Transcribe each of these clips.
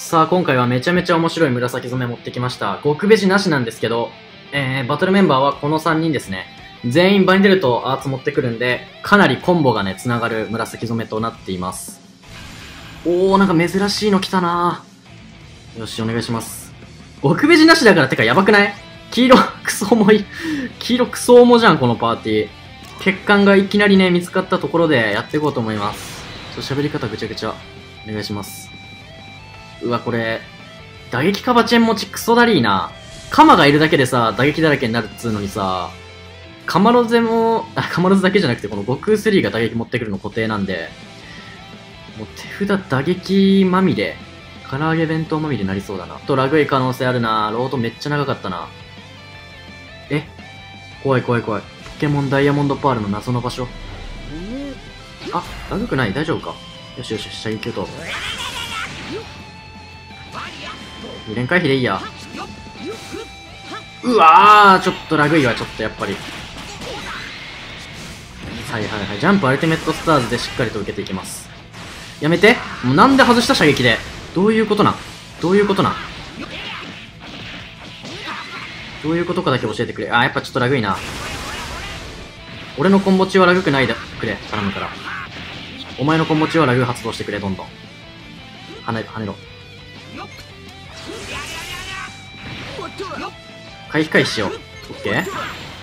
さあ、今回はめちゃめちゃ面白い紫染め持ってきました。極ベジなしなんですけど、バトルメンバーはこの3人ですね。全員場に出るとアーツ持ってくるんで、かなりコンボがね、繋がる紫染めとなっています。おー、なんか珍しいの来たなー。よし、お願いします。極ベジなしだからってかやばくない？黄色クソ重い。黄色クソ重じゃん、このパーティー。血管がいきなりね、見つかったところでやっていこうと思います。喋り方ぐちゃぐちゃ。お願いします。うわ、これ、打撃カバチェン持ちクソだりーな。カマがいるだけでさ、打撃だらけになるっつうのにさ、カマロゼも、カマロゼだけじゃなくて、この悟空3が打撃持ってくるの固定なんで、もう手札打撃まみれ、唐揚げ弁当まみれになりそうだな。ラグい可能性あるな。ロードめっちゃ長かったな。怖い怖い怖い。ポケモンダイヤモンドパールの謎の場所。あ、ラグくない？大丈夫か？よしよし、射撃と。2連回避でいいや。うわー、ちょっとラグいわ、ちょっとやっぱり。はいはいはい。ジャンプアルティメットスターズでしっかりと受けていきます。やめて。もうなんで外した射撃で。どういうことなんどういうことなんどういうことかだけ教えてくれ。あー、やっぱちょっとラグいな。俺のコンボ中はラグくないでくれ。頼むから。お前のコンボ中はラグ発動してくれ、どんどん。跳ねろ。回避回避しよう。オッケー。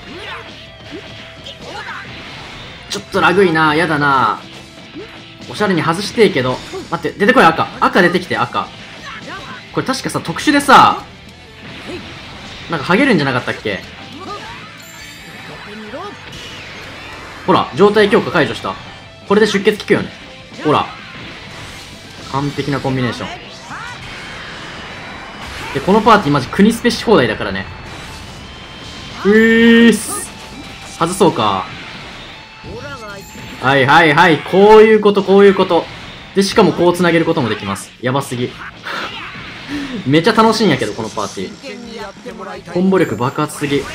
ちょっとラグいな。やだな。おしゃれに外していいけど。待って、出てこい、赤。赤出てきて、赤。これ確かさ、特殊でさ、なんかハゲるんじゃなかったっけ？ほら、状態強化解除した。これで出血効くよね。ほら。完璧なコンビネーション。で、このパーティーマジ国スペし放題だからね。外そうか。はいはいはい。こういうこと、こういうこと。で、しかもこう繋げることもできます。やばすぎ。めっちゃ楽しいんやけど、このパーティー。コンボ力爆発すぎ。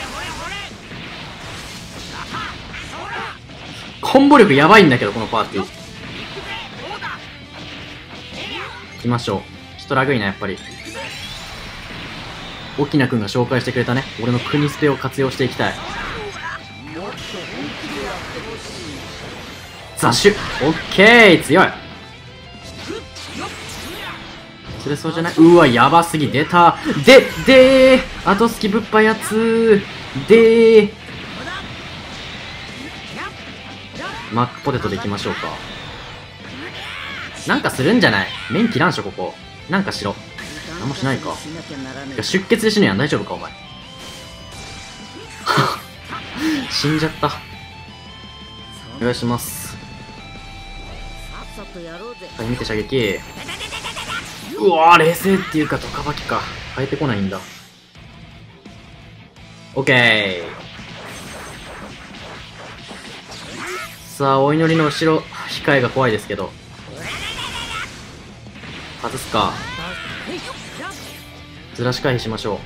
コンボ力やばいんだけど、このパーティー。行きましょう。ちょっとラグいな、やっぱり。沖縄くんが紹介してくれたね。俺の国スペを活用していきたい。ザッシュオッケー強い釣れそうじゃない？うわ、やばすぎ。出た。でー後スキぶっぱいやつでーマックポテトでいきましょうか。なんかするんじゃない？麺切らんしょ、ここ。なんかしろ。なんもしないか。出血で死ぬやん。大丈夫か、お前。死んじゃった。お願いします。はい、見て射撃。うわー、冷静っていうか、ドカバキか。変えてこないんだ。オッケー。さあ、お祈りの後ろ、控えが怖いですけど。外すか。ずらし回避しましょう。オッ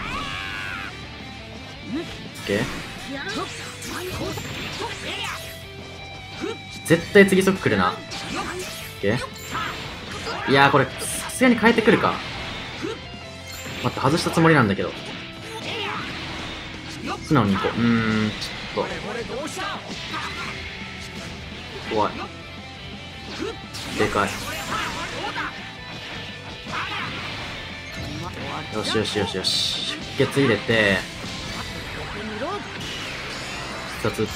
ケー。絶対次速来るな。オッケー。いやー、これ、さすがに変えてくるか。待って、外したつもりなんだけど。素直に行こう。ちょっと。怖い。でかい。よしよしよしよし。出血入れて、一つ撃って。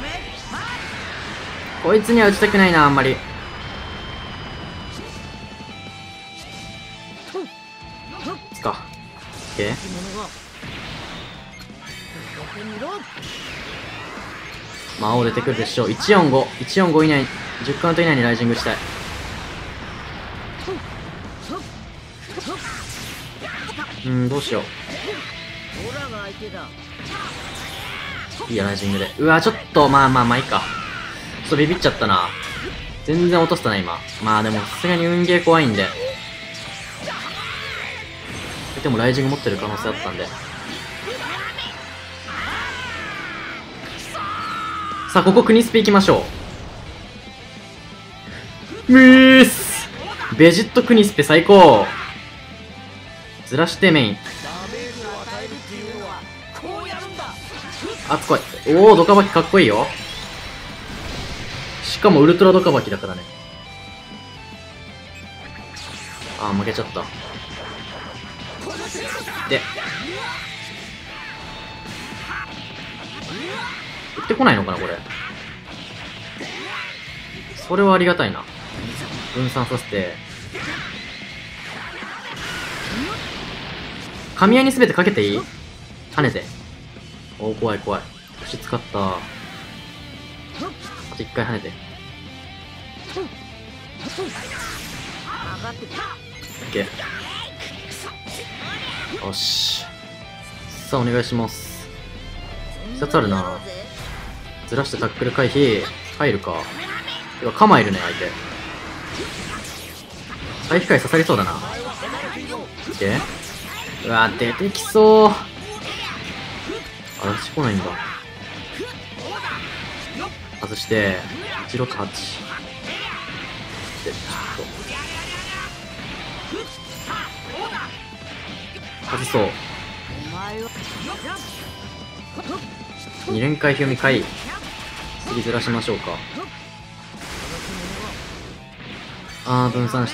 こいつには撃ちたくないな、あんまり。つか。オッケー。魔王出てくるでしょう。145。145以内、10カウント以内にライジングしたい。どうしよう。いいや、ライジングで。うわ、ちょっと、まあいいか。ちょっとビビっちゃったな。全然落としたな、今。まあでも、さすがに運ゲー怖いんで。でも、ライジング持ってる可能性あったんで。さあ、ここ国スペ行きましょう。ベジットクニスペ最高。 ずらしてメイン。あつこい。おお、ドカバキかっこいいよ。しかもウルトラドカバキだからね。あー、負けちゃった。で、撃ってこないのかな、これ。それはありがたいな。分散させて。神谷にすべてかけていい？跳ねて。おー、怖い怖い。腰使った。あと一回跳ねて。オッケー。よし。さあ、お願いします。2つあるな。ずらしてタックル回避。入るか。てか、カマいるね、相手。回避回刺さりそうだな。オッケー。うわ、出てきそう。あ、私来ないんだ。外して、168。で、ちょっと。外そう。2連回読み回。次ずらしましょうか。あー、分散して。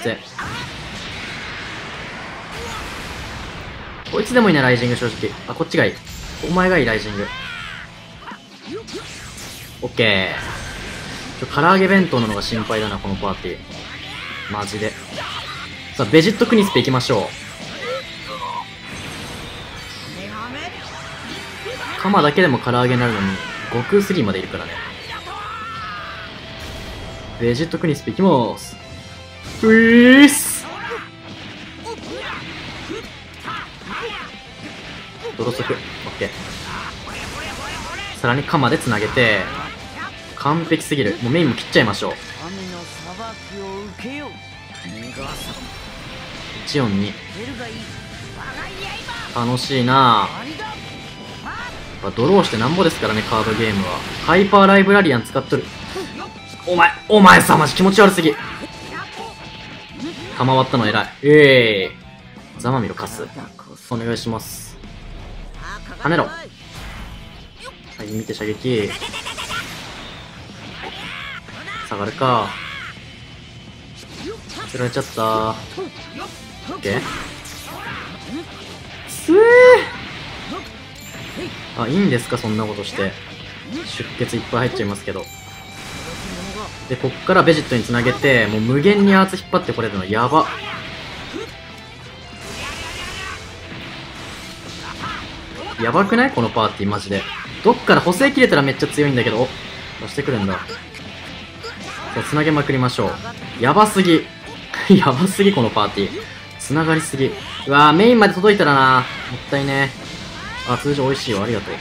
こいつでもいいな、ライジング、正直。あ、こっちがいい。お前がいい、ライジング。オッケー。唐揚げ弁当なのが心配だな、このパーティー。マジで。さあ、ベジットクニスペ行きましょう。カマだけでも唐揚げになるのに、悟空3までいるからね。ベジットクニスペ行きまーす。うぃーす。ドロソク。オッケー。さらにカマでつなげて、完璧すぎる。もうメインも切っちゃいましょう。142。楽しいなぁ。ドローしてなんぼですからね、カードゲームは。ハイパーライブラリアン使っとる。お前さ、マジ気持ち悪すぎ。弾割ったの偉い。ザマミロ貸す。お願いします。跳ねろ。はい、見て射撃。下がるか。釣られちゃった。オッケー。あ、いいんですか、そんなことして。出血いっぱい入っちゃいますけど。で、こっからベジットにつなげて、もう無限にアーツ引っ張ってこれるのやば。やばくないこのパーティーマジで。どっから補正切れたらめっちゃ強いんだけど。お、出してくるんだ。さあ、つなげまくりましょう。やばすぎ。やばすぎこのパーティー。つながりすぎ。うわー、メインまで届いたらな。もったいね。あ、通常美味しいよ。ありがとう。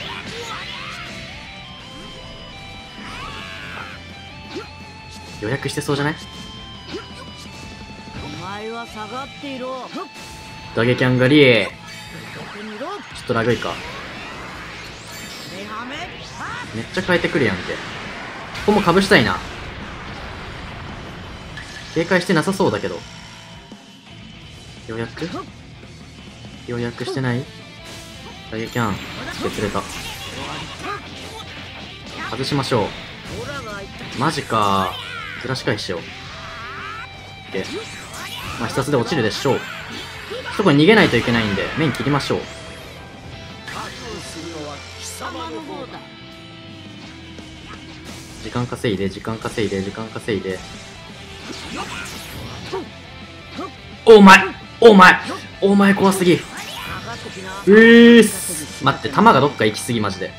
予約してそうじゃない？打撃アンガリー。ちょっとラグいか。めっちゃ変えてくるやんけ。ここもかぶしたいな。警戒してなさそうだけど。予約してない？打撃アン。釣れた。外しましょう。マジか。ずらし返しよう。で、まあ、必殺で落ちるでしょう。そこに逃げないといけないんで、面切りましょう。時間稼いで、時間稼いで、時間稼いで。お前怖すぎ。待って、弾がどっか行きすぎ、マジで。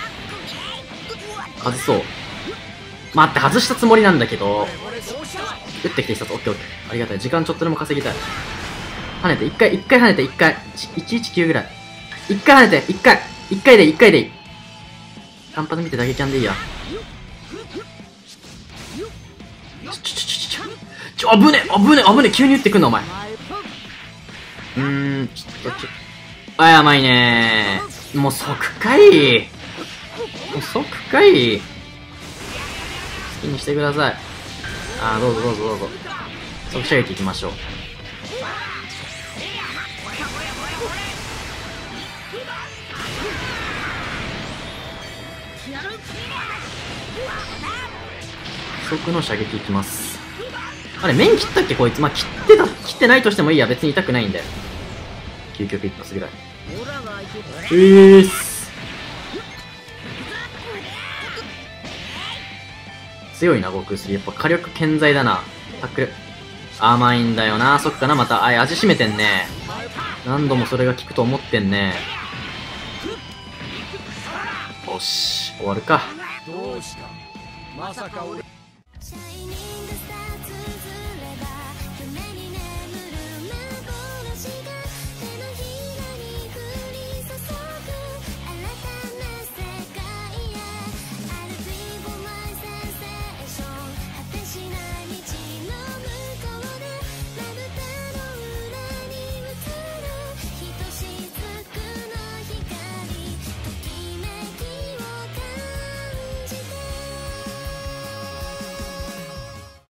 外そう。待って、外したつもりなんだけど。打ってきて一つ。オッケーオッケー。ありがたい。時間ちょっとでも稼ぎたい。跳ねて、一回跳ねて、119ぐらい。一回跳ねて、一回でいい。単発見て打撃キャンでいいや。危ね、急に打ってくんな、お前。あ、やばいねー。もう即かい。好きにしてください。あー、どうぞ。即射撃いきましょう。 速の射撃いきます。あれ、面切ったっけこいつ。まあ、切ってないとしてもいいや。別に痛くないんで。究極一発ぐらい。強いな、悟空3。やっぱ火力健在だな。タックル。甘いんだよな。そっかな、また。味しめてんね。何度もそれが効くと思ってんね。よし、終わるか。 どうしたまさか俺